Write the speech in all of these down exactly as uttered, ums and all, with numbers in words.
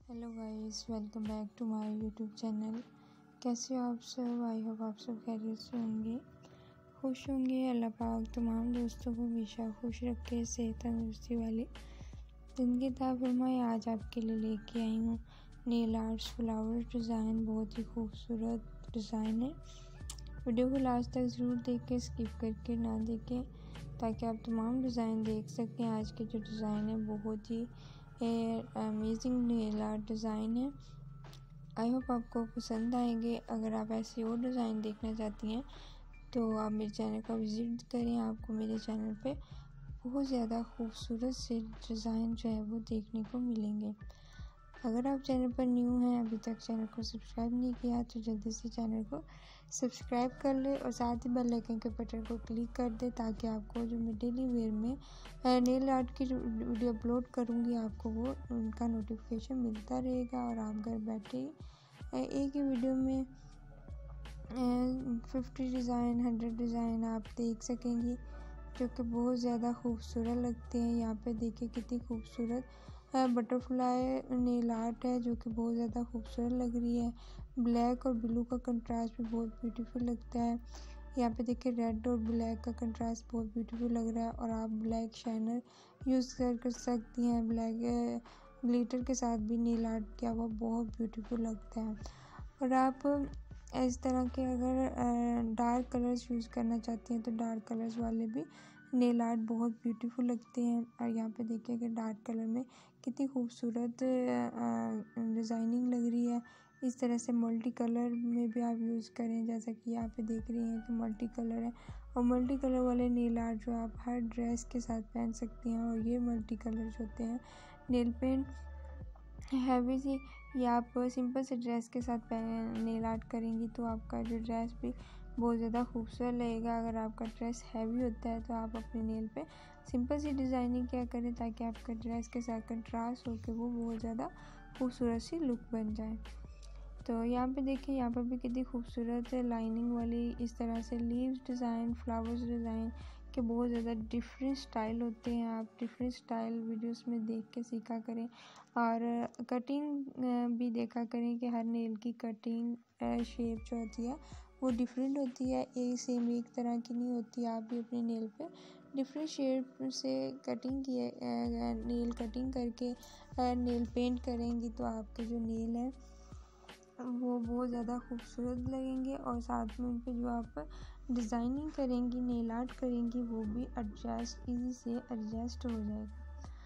Hello guys, welcome back to my YouTube channel. कैसे हो आप सब? आई होप आप सब खैरियत से होंगे, खुश होंगे। अल्लाह पाक तमाम दोस्तों को हमेशा खुश रखे, सेहत तंदुरुस्ती वाली ज़िंदगी अता फरमाए। आज आपके लिए लेके आई हूँ नेल आर्ट्स फ्लावर डिज़ाइन। बहुत ही खूबसूरत डिज़ाइन है। वीडियो को लास्ट तक ज़रूर देखें, स्किप करके ना देखें, ताकि आप तमाम डिज़ाइन देख सकें। आज के जो डिज़ाइन है बहुत ही अमेजिंग नेल आर्ट डिज़ाइन है। आई होप आपको पसंद आएंगे। अगर आप ऐसे और डिज़ाइन देखना चाहती हैं तो आप मेरे चैनल का विज़िट करें। आपको मेरे चैनल पे बहुत ज़्यादा खूबसूरत से डिज़ाइन जो है वो देखने को मिलेंगे। अगर आप चैनल पर न्यू हैं, अभी तक चैनल को सब्सक्राइब नहीं किया, तो जल्दी से चैनल को सब्सक्राइब कर ले और साथ ही बेल आइकन के बटन को क्लिक कर दे, ताकि आपको जो मैं डेली वेयर में नेल आर्ट की जो वीडियो अपलोड करूँगी आपको वो उनका नोटिफिकेशन मिलता रहेगा और आप घर बैठे एक ही वीडियो में फिफ्टी डिज़ाइन हंड्रेड डिज़ाइन आप देख सकेंगी, जो कि बहुत ज़्यादा खूबसूरत लगते हैं। यहाँ पे देखिए कितनी खूबसूरत बटरफ्लाई नेल आर्ट है, जो कि बहुत ज़्यादा खूबसूरत लग रही है। ब्लैक और ब्लू का कंट्रास्ट भी बहुत ब्यूटीफुल लगता है। यहाँ पे देखिए रेड और ब्लैक का कंट्रास्ट बहुत ब्यूटीफुल लग रहा है, और आप ब्लैक शाइनर यूज़ कर कर सकती हैं। ब्लैक ग्लिटर के साथ भी नेल आर्ट किया हुआ बहुत ब्यूटीफुल लगता है। और आप इस तरह के अगर डार्क कलर्स यूज़ करना चाहती हैं तो डार्क कलर्स वाले भी नेल आर्ट बहुत ब्यूटीफुल लगते हैं। और यहाँ पे देखिए कि डार्क कलर में कितनी खूबसूरत डिज़ाइनिंग लग रही है। इस तरह से मल्टी कलर में भी आप यूज़ करें, जैसा कि यहाँ पे देख रही हैं कि मल्टी कलर है। और मल्टी कलर वाले नेल आर्ट जो आप हर ड्रेस के साथ पहन सकती हैं। और ये मल्टी कलर्स होते हैं नेल पेंट हैवी सी, या आप सिंपल से ड्रेस के साथ नेल आर्ट करेंगी तो आपका जो ड्रेस भी बहुत ज़्यादा खूबसूरत लगेगा। अगर आपका ड्रेस हैवी होता है तो आप अपने नेल पे सिंपल सी डिज़ाइनिंग क्या करें, ताकि आपका ड्रेस के साथ कंट्रास्ट होकर वो बहुत ज़्यादा खूबसूरत सी लुक बन जाए। तो यहाँ पे देखिए, यहाँ पर भी कितनी खूबसूरत लाइनिंग वाली इस तरह से लीव्स डिज़ाइन, फ्लावर्स डिज़ाइन के बहुत ज़्यादा डिफरेंट स्टाइल होते हैं। आप डिफरेंट स्टाइल वीडियोस में देख के सीखा करें, और कटिंग भी देखा करें कि हर नेल की कटिंग शेप जो होती है वो डिफरेंट होती है, एक सेम एक तरह की नहीं होती। आप भी अपने नेल पे डिफरेंट शेप से कटिंग किए नेल कटिंग करके नेल पेंट करेंगी तो आपके जो नेल है वो बहुत ज़्यादा खूबसूरत लगेंगे। और साथ में उन पे जो आप डिज़ाइनिंग करेंगी, नेल आर्ट करेंगी, वो भी एडजस्ट इजी से एडजस्ट हो जाएगा।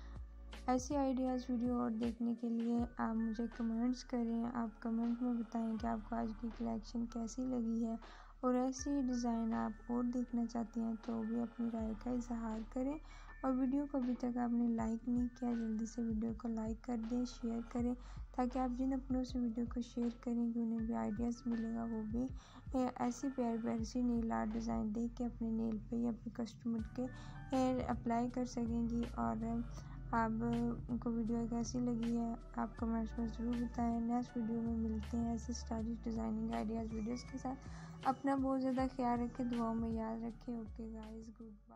ऐसी आइडियाज़ वीडियो और देखने के लिए आप मुझे कमेंट्स करें। आप कमेंट में बताएं कि आपको आज की कलेक्शन कैसी लगी है, और ऐसी डिज़ाइन आप और देखना चाहते हैं तो भी अपनी राय का इजहार करें। और वीडियो को अभी तक आपने लाइक नहीं किया, जल्दी से वीडियो को लाइक कर दें, शेयर करें, ताकि आप जिन अपनों से वीडियो को शेयर करेंगे उन्हें भी आइडियाज़ मिलेगा। वो भी ऐसी प्यारी प्यारी सी नेल आर्ट डिज़ाइन देख के अपने नेल पे या अपने कस्टमर के हेयर अप्लाई कर सकेंगी। और आप उनको वीडियो कैसी लगी है आप कमेंट्स में ज़रूर बताएं। नेक्स्ट वीडियो में मिलते हैं ऐसे स्टाइलिश डिज़ाइनिंग आइडियाज़ वीडियोज़ के साथ। अपना बहुत ज़्यादा ख्याल रखें, दुआओं में याद रखें। Okay guys, good.